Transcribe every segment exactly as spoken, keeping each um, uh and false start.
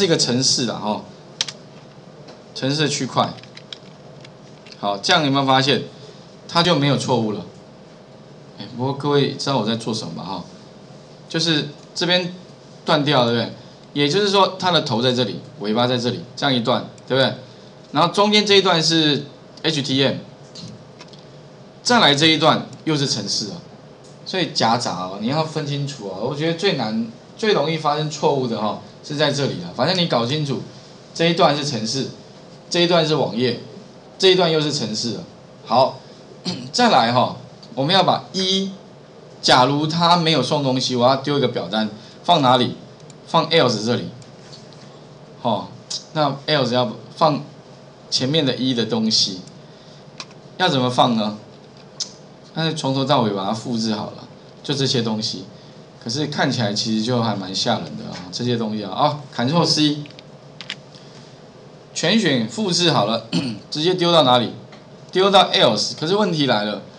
是一个程式啦哈，程式的区块。好，这样有没有发现，它就没有错误了？哎，不过各位知道我在做什么吧？哈，就是这边断掉，对不对？也就是说，它的头在这里，尾巴在这里，这样一段，对不对？然后中间这一段是 H T M， 再来这一段又是程式啊，所以夹杂哦，你要分清楚啊。我觉得最难、最容易发生错误的哈、哦，是在这里了。反正你搞清楚，这一段是程式，这一段是网页，这一段又是程式了。好，再来哈、哦，我们要把一，假如他没有送东西，我要丢一个表单，放哪里？放 else 这里。哦，那 else 要放前面的一的东西，要怎么放呢？但是从头到尾把它复制好了，就这些东西。可是看起来其实就还蛮吓人的啊，这些东西啊，哦 ，Ctrl C， 全选复制好了，直接丢到哪里？丢到 else。可是问题来了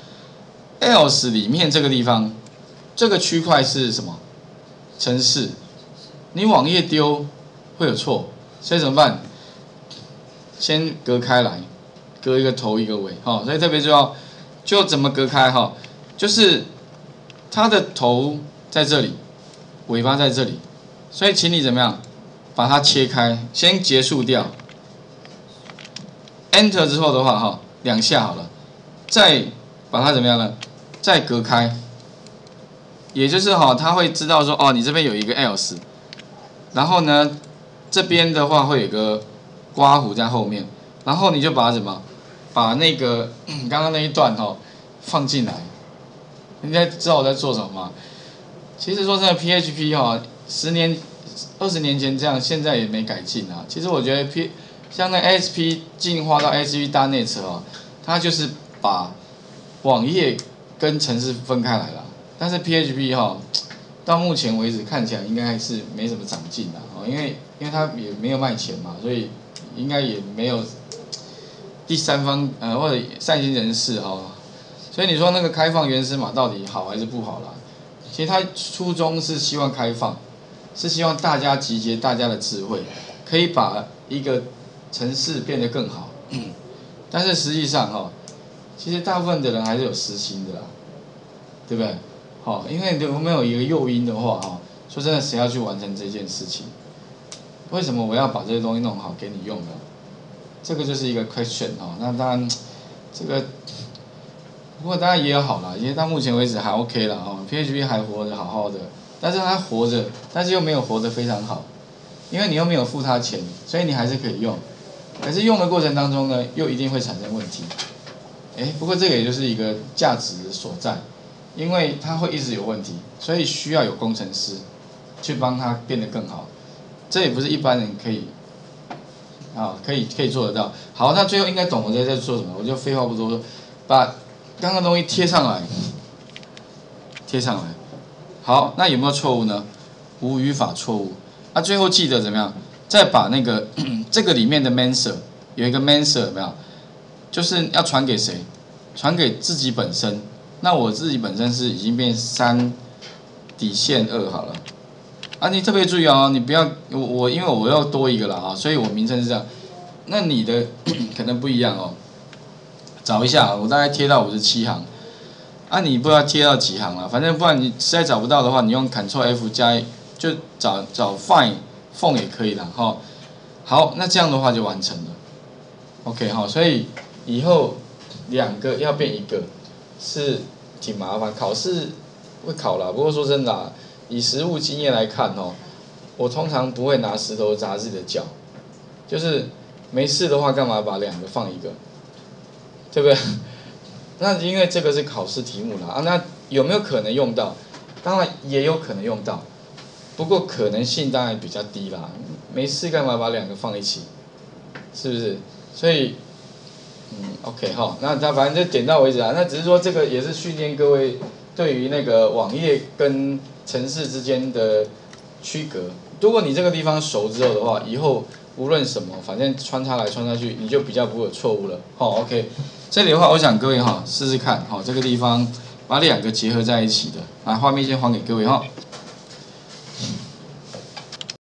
，else 里面这个地方，这个区块是什么？程式。你网页丢会有错，所以怎么办？先隔开来，隔一个头一个尾，哈，所以特别重要。就怎么隔开哈？就是它的头在这里，尾巴在这里，所以请你怎么样把它切开，先结束掉。Enter 之后的话哈，两下好了，再把它怎么样呢？再隔开，也就是哈，它会知道说哦，你这边有一个 else， 然后呢这边的话会有个刮弧在后面，然后你就把它怎么？把那个刚刚那一段哈、哦、放进来，你应该知道我在做什么吗？其实说真的 ，P H P 哈、哦，十年、二十年前这样，现在也没改进啊。其实我觉得 P 像那 A S P 进化到 A S P 大内测哦，它就是把网页跟程式分开来了。但是 P H P 哈、哦，到目前为止看起来应该是没什么长进的哦，因为因为它也没有卖钱嘛，所以应该也没有。第三方呃或者善心人士哈、哦，所以你说那个开放原始码到底好还是不好啦？其实它初衷是希望开放，是希望大家集结大家的智慧，可以把一个城市变得更好。但是实际上哈、哦，其实大部分的人还是有私心的啦，对不对？好、哦，因为如果没有一个诱因的话哈、哦，说真的，谁要去完成这件事情？为什么我要把这些东西弄好给你用呢？这个就是一个 question 哦，那当然，这个不过当然也有好啦，因为到目前为止还 OK 啦哦 ，P H P 还活得好好的，但是它活着，但是又没有活得非常好，因为你又没有付它钱，所以你还是可以用，可是用的过程当中呢，又一定会产生问题。哎，不过这个也就是一个价值所在，因为它会一直有问题，所以需要有工程师去帮它变得更好，这也不是一般人可以。啊，可以可以做得到。好，那最后应该懂我在在做什么，我就废话不多说，把刚刚东西贴上来，贴上来。好，那有没有错误呢？无语法错误。那、啊、最后记得怎么样？再把那个这个里面的 master 有一个 master 有没有？就是要传给谁？传给自己本身。那我自己本身是已经变三底线二好了。啊，你特别注意哦，你不要我我因为我要多一个了啊，所以我名称是这样。那你的可能不一样哦，找一下，我大概贴到五十七行。啊，你不知道贴到几行了，反正不然你实在找不到的话，你用 Ctrl F 加就找找 Find 缝也可以的哈、哦。好，那这样的话就完成了。OK 哈、哦，所以以后两个要变一个是挺麻烦，考试会考啦。不过说真的、啊。以实务经验来看哦，我通常不会拿石头砸自己的脚，就是没事的话，干嘛把两个放一个，对不对？那因为这个是考试题目啦，啊，那有没有可能用到？当然也有可能用到，不过可能性当然比较低啦。没事干嘛把两个放一起，是不是？所以，嗯 ，OK 哈，那他反正就点到为止啊。那只是说这个也是训练各位对于那个网页跟程式之间的区隔，如果你这个地方熟之后的话，以后无论什么，反正穿插来穿插去，你就比较不会有错误了。好 ，OK， 这里的话，我想各位哈试试看，好，这个地方把两个结合在一起的，啊，画面先还给各位哈。